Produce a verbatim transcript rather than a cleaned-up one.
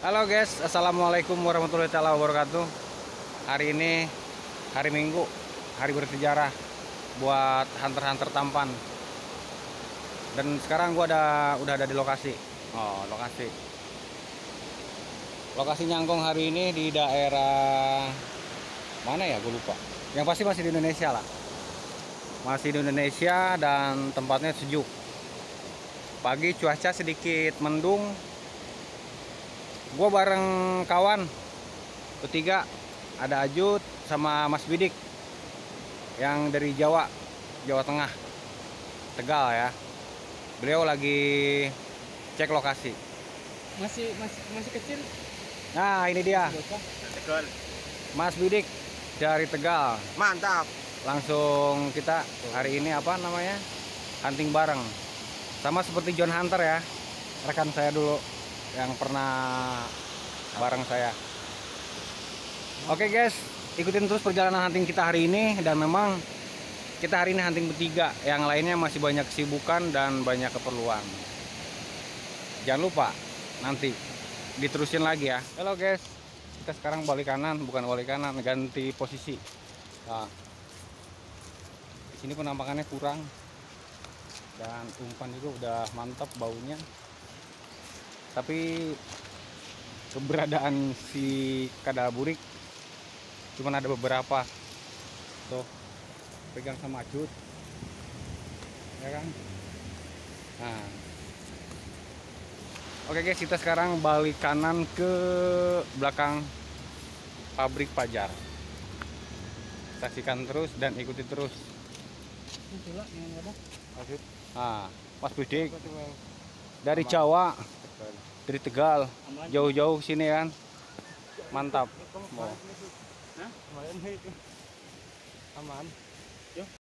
Halo guys, assalamualaikum warahmatullahi wabarakatuh. Hari ini hari Minggu, hari bersejarah buat hunter-hunter tampan. Dan sekarang gua ada udah ada di lokasi. Oh, lokasi. Lokasi nyangkong hari ini di daerah mana ya? Gue lupa. Yang pasti masih di Indonesia lah. Masih di Indonesia dan tempatnya sejuk. Pagi cuaca sedikit mendung. Gue bareng kawan bertiga, ada Ajut sama Mas Bidik yang dari Jawa, Jawa Tengah, Tegal ya. Beliau lagi cek lokasi. Masih masih masih kecil. Nah ini dia, Tegal. Mas Bidik dari Tegal. Mantap. Langsung kita hari ini apa namanya, hunting bareng. Sama seperti John Hunter ya, rekan saya dulu yang pernah bareng saya. Oke guys, ikutin terus perjalanan hunting kita hari ini. Dan memang kita hari ini hunting bertiga, yang lainnya masih banyak kesibukan dan banyak keperluan. Jangan lupa nanti diterusin lagi ya. Halo guys, kita sekarang balik kanan, bukan balik kanan, ganti posisi. Nah, di sini penampakannya kurang dan umpan juga udah mantap baunya. Tapi keberadaan si kadaburik cuman ada beberapa tuh, pegang sama Ajut ya kan. Nah oke guys, kita sekarang balik kanan ke belakang pabrik Fajar. Saksikan terus dan ikuti terus. Nah, Mas Bidik dari Jawa, dari Tegal, jauh-jauh sini kan, mantap. Mau. Aman.